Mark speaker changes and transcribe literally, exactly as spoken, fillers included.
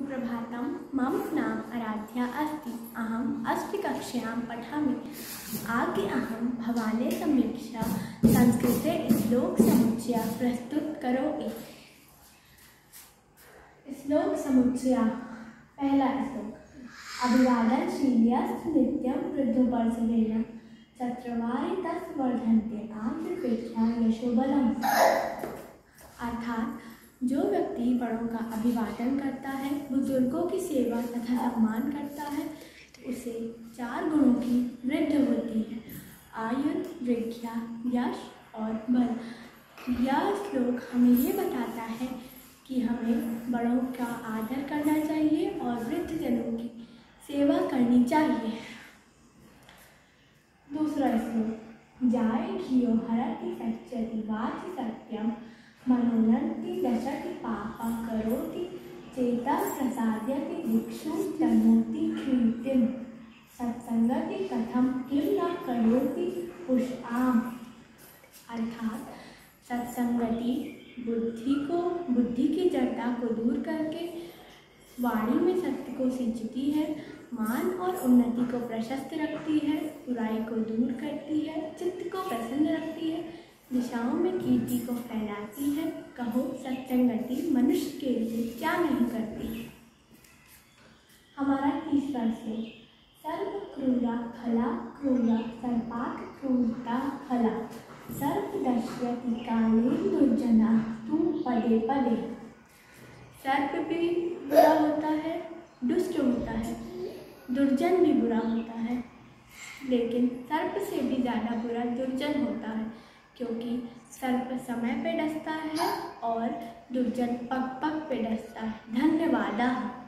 Speaker 1: सुप्रभातं। मम नाम आराध्या अस्ति। अहम् अष्टमकक्ष्यां पठामि। आगे अहं भवाले सम्यक् संस्कृते श्लोकसमुच्चयं प्रस्तुतकरोमि। श्लोकसमुच्चयः। पहला श्लोक। अभिवादनशीलस्य नित्यं वृद्धोपसर्गेण चत्वारि तस्य वर्धन्ते आयुर्वेद्या यशोबलम्। अर्थात जो व्यक्ति बड़ों का अभिवादन करता है, बुजुर्गों की सेवा तथा सम्मान करता है, उसे चार गुणों की वृद्धि होती है: आयु, विद्या, यश और बल। यह श्लोक हमें ये बताता है कि हमें बड़ों का आदर करना चाहिए और वृद्धजनों की सेवा करनी चाहिए। दूसरा श्लोक। जाय धियो हरति सच्यति वाचि सत्यम मनोनन्ति दशति पापा करोति चेता प्रसाद्यति दिक्षु तनोति कीर्तिम सत्संगति कथम किम न करोति पुष्पाम। अर्थात सत्संगति बुद्धि को बुद्धि की जड़ता को दूर करके वाणी में सत्य को सिंचती है, मान और उन्नति को प्रशस्त रखती है, बुराई को दूर करती है, चित्त को प्रसन्न रखती है, दिशाओं में कीर्ति को फैलाती है। कहो सत्संगति मनुष्य के लिए क्या नहीं करती। हमारा तीसरा श्लोक। सर्प क्रूरा खला क्रूरा सर्पात क्रूरता खला सर्प दश्यति काले दुर्जना तू पदे पदे। सर्प भी बुरा होता है, दुष्ट होता है, दुर्जन भी बुरा होता है, लेकिन सर्प से भी ज़्यादा बुरा दुर्जन होता है, क्योंकि सर्प समय पे डसता है और दुर्जन पग पग पे डसता है। धन्यवाद।